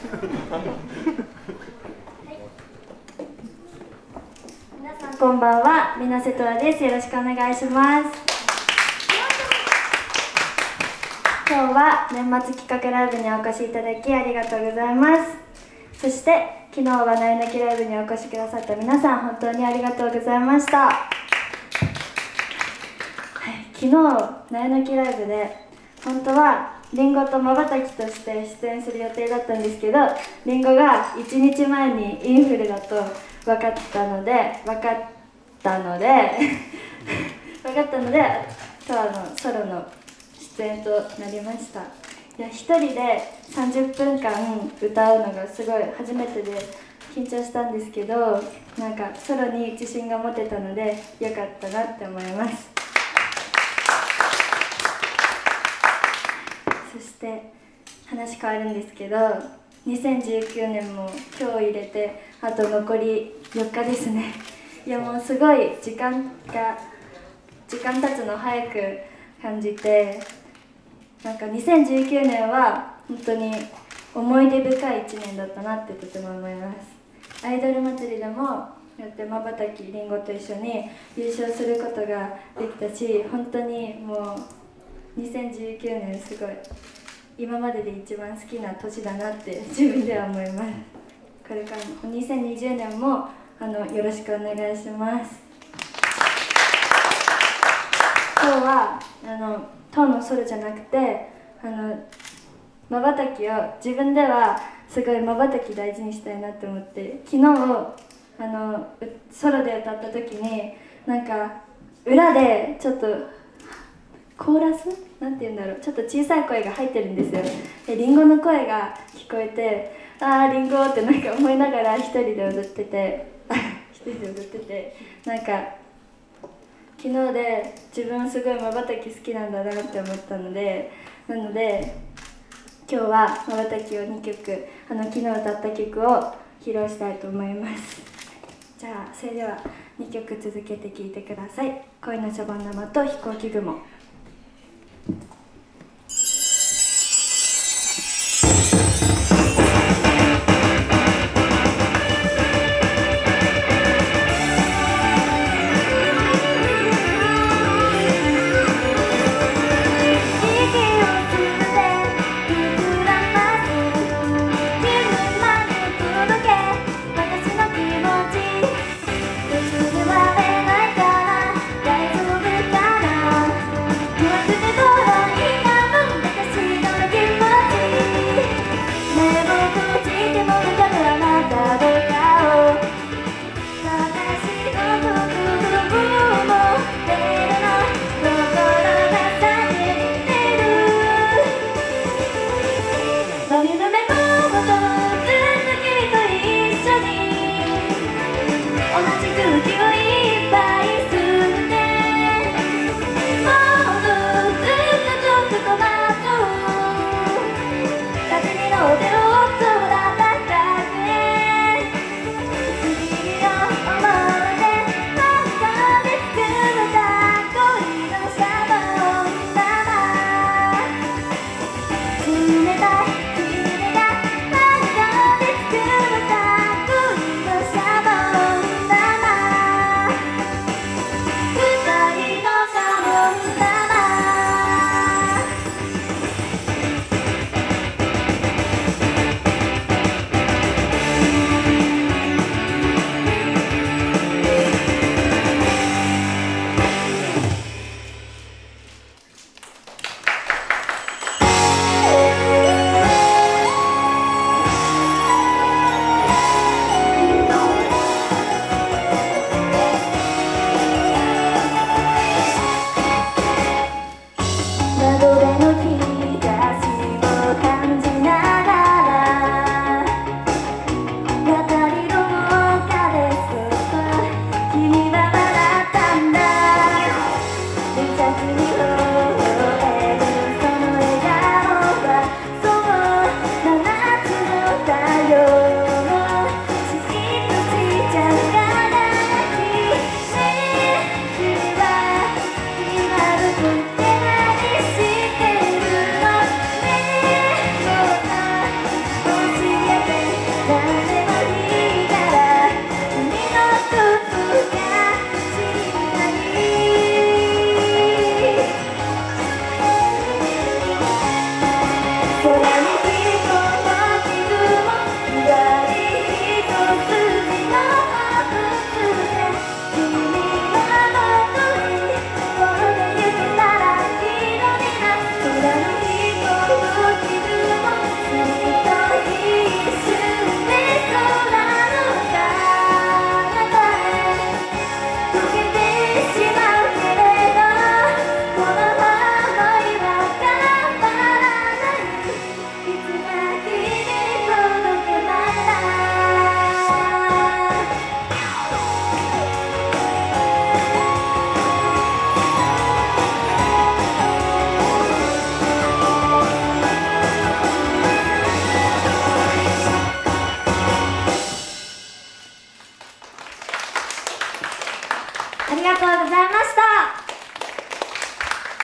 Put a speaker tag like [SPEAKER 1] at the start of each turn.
[SPEAKER 1] 皆さんこんばんは、水瀬とらです。よろしくお願いします。今日は年末企画ライブにお越しいただきありがとうございます。そして昨日はなえなきライブにお越しくださった皆さん、本当にありがとうございました。昨日なえなきライブで本当はりんごとまばたきとして出演する予定だったんですけど、りんごが1日前にインフルだと分かったので今日ソロの出演となりました。一人で30分間歌うのがすごい初めてで緊張したんですけど、なんかソロに自信が持てたのでよかったなって思います。そして話変わるんですけど、2019年も今日入れてあと残り4日ですね。いやもうすごい時間経つの早く感じて、なんか2019年は本当に思い出深い1年だったなってとても思います。アイドル祭りでもやってまばたきりんごと一緒に優勝することができたし、本当にもう2019年すごい今までで一番好きな年だなって自分では思います。これからも2020年もよろしくお願いします。今日は当のソロじゃなくてまばたきを自分ではすごいまばたき大事にしたいなって思って、昨日ソロで歌った時になんか裏でちょっとコーラスなんて言うんだろう、ちょっと小さい声が入ってるんですよ。でリンゴの声が聞こえて、あーリンゴってなんか思いながら一人で踊っててなんか昨日で自分すごいまばたき好きなんだなって思ったので、今日はまばたきを2曲昨日歌った曲を披露したいと思います。じゃあそれでは2曲続けて聴いてください。恋のシャボン玉と飛行機雲。「
[SPEAKER 2] ありがとうございました。